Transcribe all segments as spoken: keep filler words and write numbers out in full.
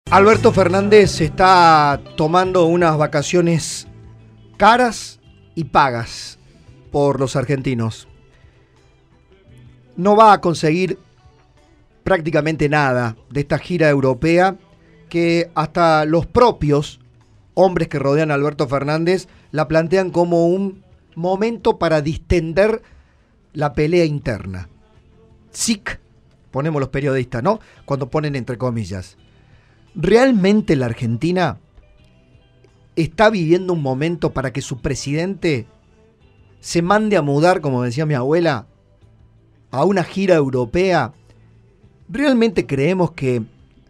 Alberto Fernández se está tomando unas vacaciones caras y pagas por los argentinos. No va a conseguir prácticamente nada de esta gira europea que hasta los propios hombres que rodean a Alberto Fernández la plantean como un momento para distender la pelea interna. S I C, ponemos los periodistas, ¿no? Cuando ponen entre comillas. ¿Realmente la Argentina está viviendo un momento para que su presidente se mande a mudar, como decía mi abuela, a una gira europea? ¿Realmente creemos que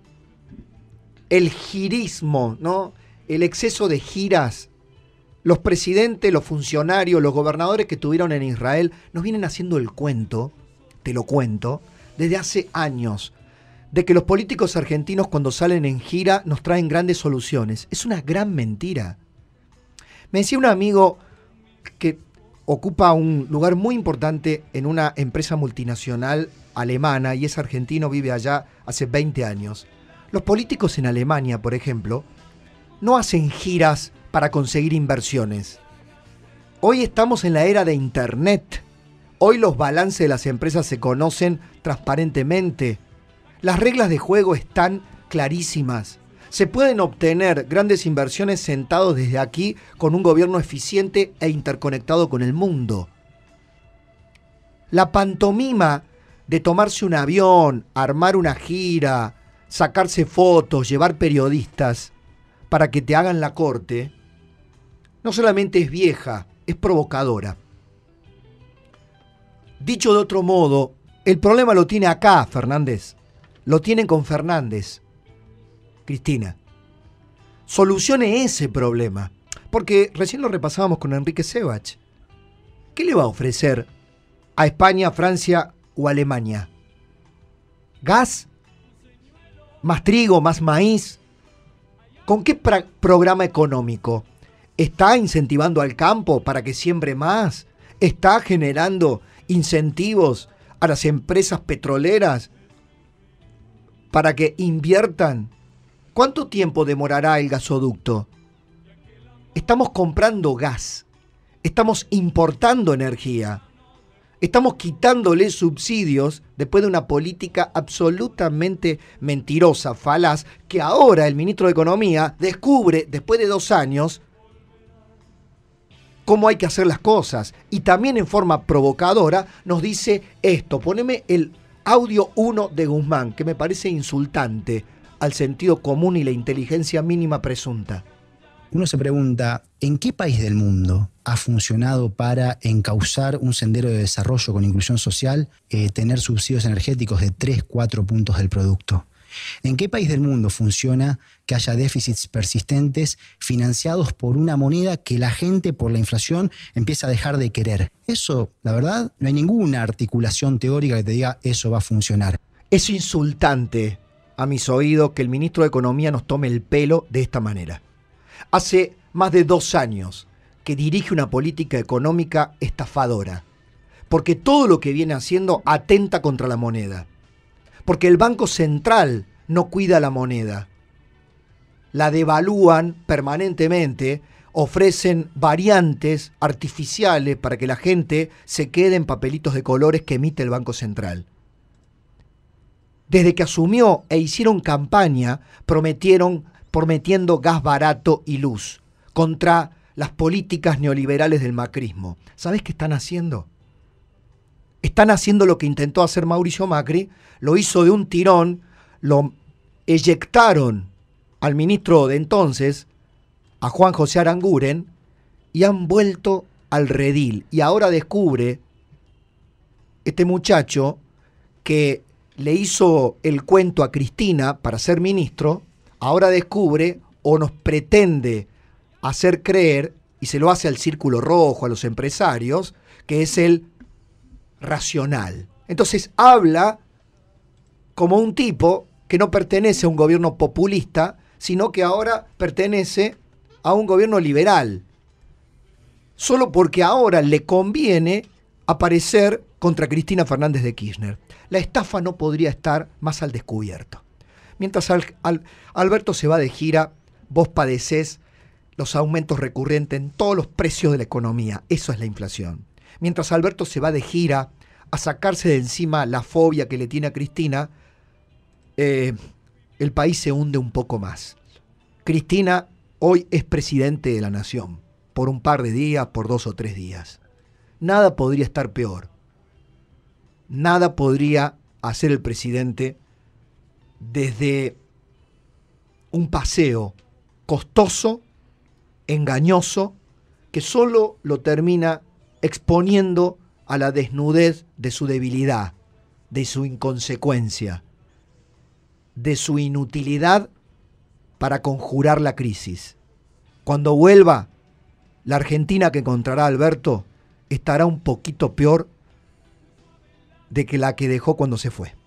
el girismo, ¿no? El exceso de giras, los presidentes, los funcionarios, los gobernadores que tuvieron en Israel, nos vienen haciendo el cuento, te lo cuento, desde hace años, de que los políticos argentinos cuando salen en gira nos traen grandes soluciones? Es una gran mentira. Me decía un amigo que ocupa un lugar muy importante en una empresa multinacional alemana y es argentino, vive allá hace veinte años. Los políticos en Alemania, por ejemplo, no hacen giras para conseguir inversiones. Hoy estamos en la era de Internet. Hoy los balances de las empresas se conocen transparentemente. Las reglas de juego están clarísimas. Se pueden obtener grandes inversiones sentados desde aquí con un gobierno eficiente e interconectado con el mundo. La pantomima de tomarse un avión, armar una gira, sacarse fotos, llevar periodistas para que te hagan la corte, no solamente es vieja, es provocadora. Dicho de otro modo, el problema lo tiene acá, Fernández. Lo tienen con Fernández. Cristina, solucione ese problema. Porque recién lo repasábamos con Enrique Sebach. ¿Qué le va a ofrecer a España, Francia o Alemania? ¿Gas? ¿Más trigo? ¿Más maíz? ¿Con qué pra- programa económico? ¿Está incentivando al campo para que siembre más? ¿Está generando incentivos a las empresas petroleras para que inviertan? ¿Cuánto tiempo demorará el gasoducto? Estamos comprando gas, estamos importando energía, estamos quitándole subsidios después de una política absolutamente mentirosa, falaz, que ahora el ministro de Economía descubre, después de dos años, cómo hay que hacer las cosas. Y también en forma provocadora nos dice esto. Poneme el audio uno de Guzmán, que me parece insultante al sentido común y la inteligencia mínima presunta. Uno se pregunta, ¿en qué país del mundo ha funcionado para encauzar un sendero de desarrollo con inclusión social, eh, tener subsidios energéticos de tres, cuatro puntos del producto? ¿En qué país del mundo funciona que haya déficits persistentes financiados por una moneda que la gente por la inflación empieza a dejar de querer? Eso, la verdad, no hay ninguna articulación teórica que te diga eso va a funcionar. Es insultante a mis oídos que el ministro de Economía nos tome el pelo de esta manera. Hace más de dos años que dirige una política económica estafadora, porque todo lo que viene haciendo atenta contra la moneda, porque el Banco Central no cuida la moneda, la devalúan permanentemente, ofrecen variantes artificiales para que la gente se quede en papelitos de colores que emite el Banco Central. Desde que asumió e hicieron campaña, prometieron, prometiendo gas barato y luz contra las políticas neoliberales del macrismo. ¿Sabés qué están haciendo? Están haciendo lo que intentó hacer Mauricio Macri, lo hizo de un tirón, lo eyectaron al ministro de entonces, a Juan José Aranguren, y han vuelto al redil. Y ahora descubre este muchacho que le hizo el cuento a Cristina para ser ministro, ahora descubre o nos pretende hacer creer, y se lo hace al Círculo Rojo, a los empresarios, que es el racional. Entonces habla como un tipo que no pertenece a un gobierno populista, sino que ahora pertenece a un gobierno liberal. Solo porque ahora le conviene aparecer contra Cristina Fernández de Kirchner. La estafa no podría estar más al descubierto. Mientras al, al, Alberto se va de gira, vos padecés los aumentos recurrentes en todos los precios de la economía. Eso es la inflación. Mientras Alberto se va de gira a sacarse de encima la fobia que le tiene a Cristina, eh, el país se hunde un poco más. Cristina hoy es presidente de la nación, por un par de días, por dos o tres días. Nada podría estar peor. Nada podría hacer el presidente desde un paseo costoso, engañoso, que solo lo termina exponiendo a la desnudez de su debilidad, de su inconsecuencia, de su inutilidad para conjurar la crisis. Cuando vuelva, la Argentina que encontrará Alberto estará un poquito peor de que la que dejó cuando se fue.